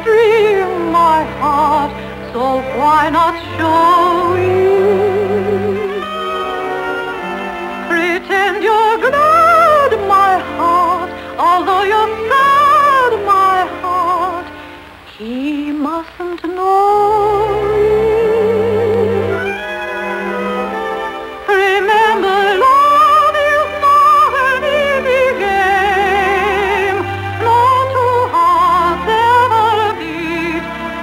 dream, my heart, so why not show it? Pretend you're glad, my heart, although you're sad, my heart, he mustn't know it. Remember, love is not an easy game, no two hearts ever beat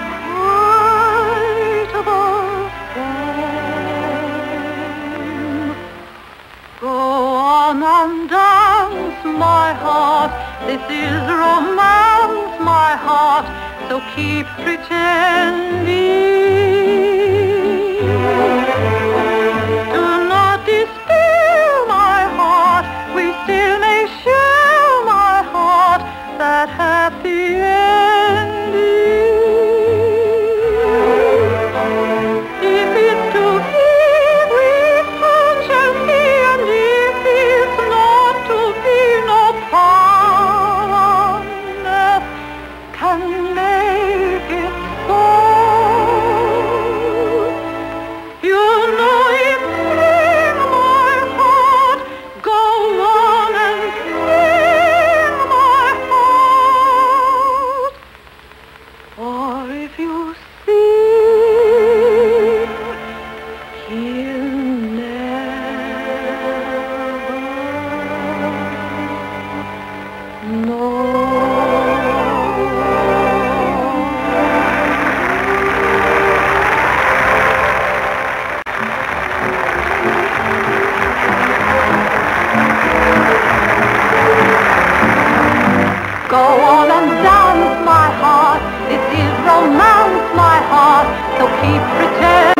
quite the same. Go on and dance, my heart, this is romance, my heart, so keep pretending. Do not despair, my heart, we still may share, my heart, that happy ending. If it's to be, we soon shall see, and if it's not to be, no power on earth can make it so. You know it's sing, my heart, go on and sing, my heart. Or if you sing, he'll never know. Go on and dance, my heart, this is romance, my heart, so keep pretending.